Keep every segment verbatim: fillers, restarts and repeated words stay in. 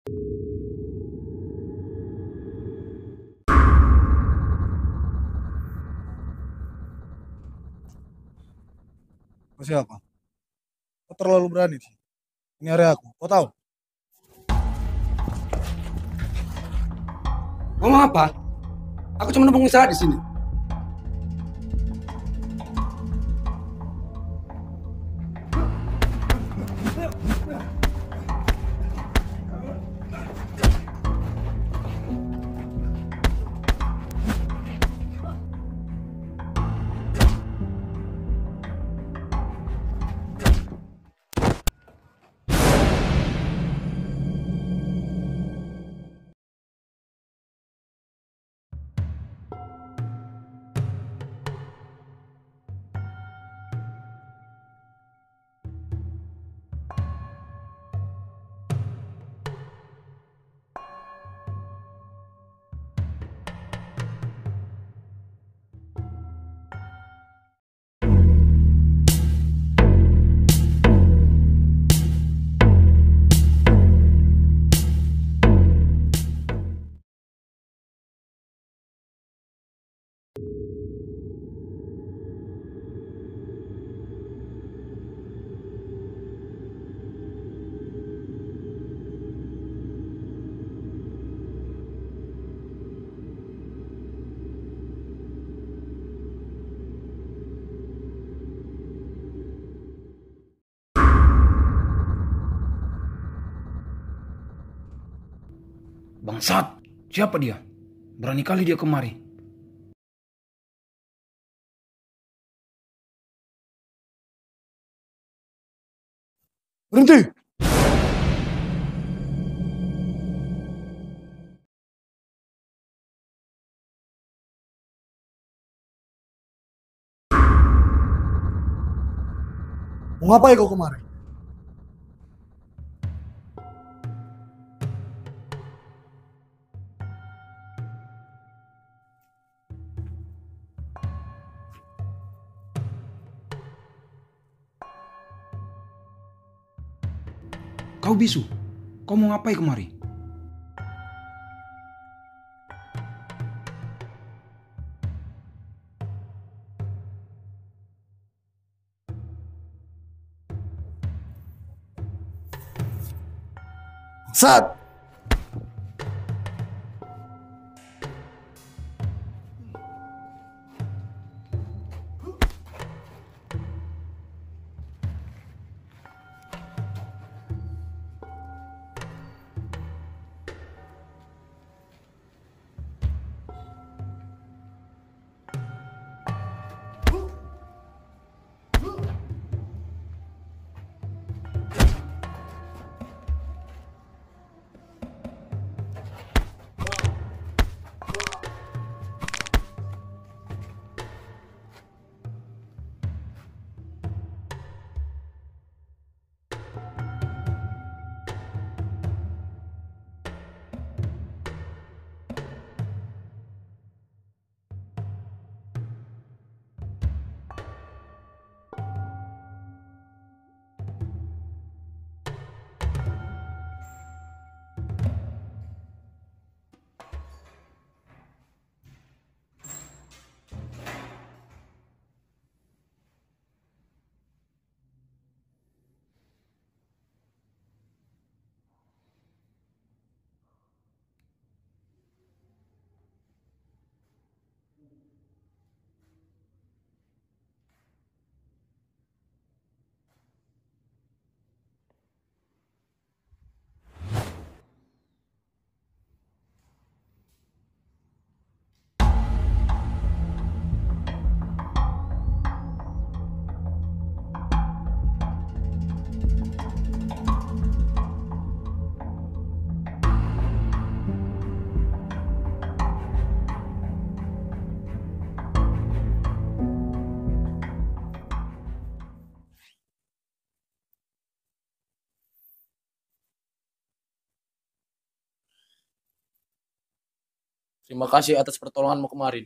Kau siapa? Kau terlalu berani sih. Ini area aku. Kau tahu? Kau mau apa? Aku cuma numpang istirahat di sini. Bangsat, siapa dia? Berani kali dia kemari. Berhenti! Mau ngapain kau kemari? Kau bisu, kau mau ngapain kemari? Sat! Terima kasih atas pertolonganmu kemarin.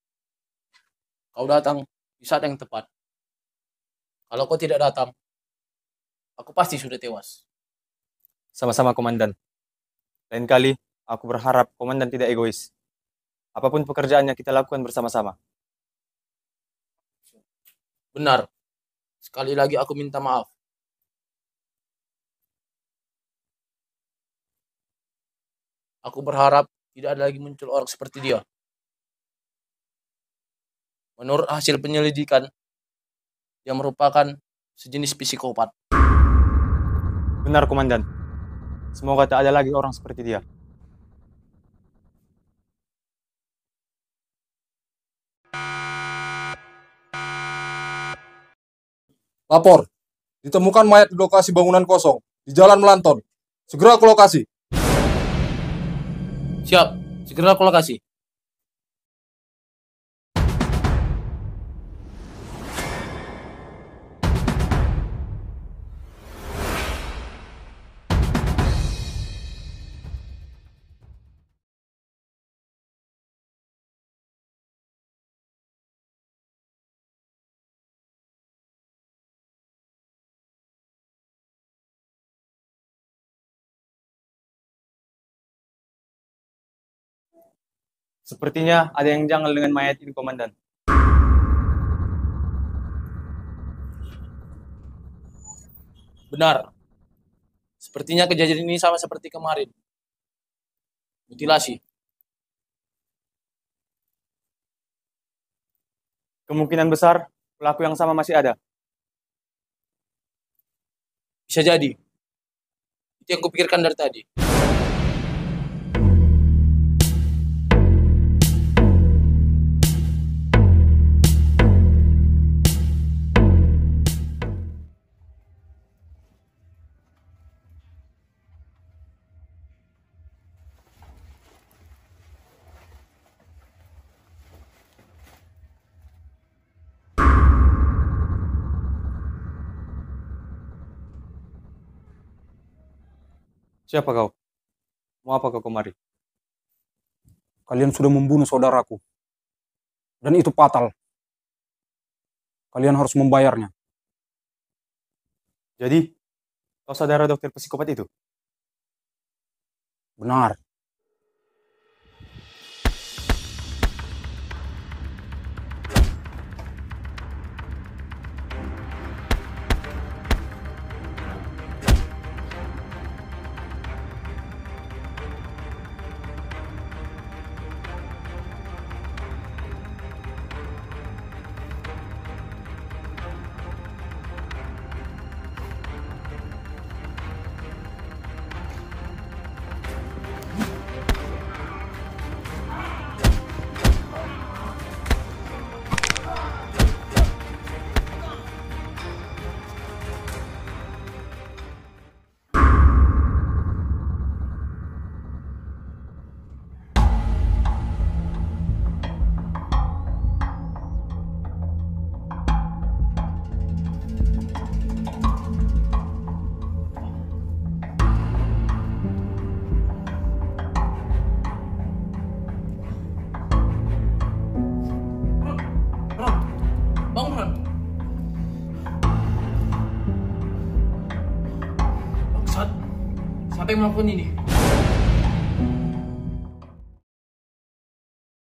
Kau datang di saat yang tepat. Kalau kau tidak datang, aku pasti sudah tewas. Sama-sama, Komandan. Lain kali, aku berharap komandan tidak egois. Apapun pekerjaannya kita lakukan bersama-sama. Benar. Sekali lagi aku minta maaf. Aku berharap tidak ada lagi muncul orang seperti dia. Menurut hasil penyelidikan, dia merupakan sejenis psikopat. Benar, komandan. Semoga tak ada lagi orang seperti dia. Lapor. Ditemukan mayat di lokasi bangunan kosong di Jalan Melanton. Segera ke lokasi. Siap, segera ke lokasi. Sepertinya ada yang janggal dengan mayat ini, komandan. Benar. Sepertinya kejadian ini sama seperti kemarin. Mutilasi. Kemungkinan besar pelaku yang sama masih ada. Bisa jadi. Itu yang kupikirkan dari tadi. Siapa kau? Mau apa kau kemari? Kalian sudah membunuh saudaraku. Dan itu fatal. Kalian harus membayarnya. Jadi, kau saudara dokter psikopat itu? Benar. Bangun. Bangsat. Siapa yang melakukan ini?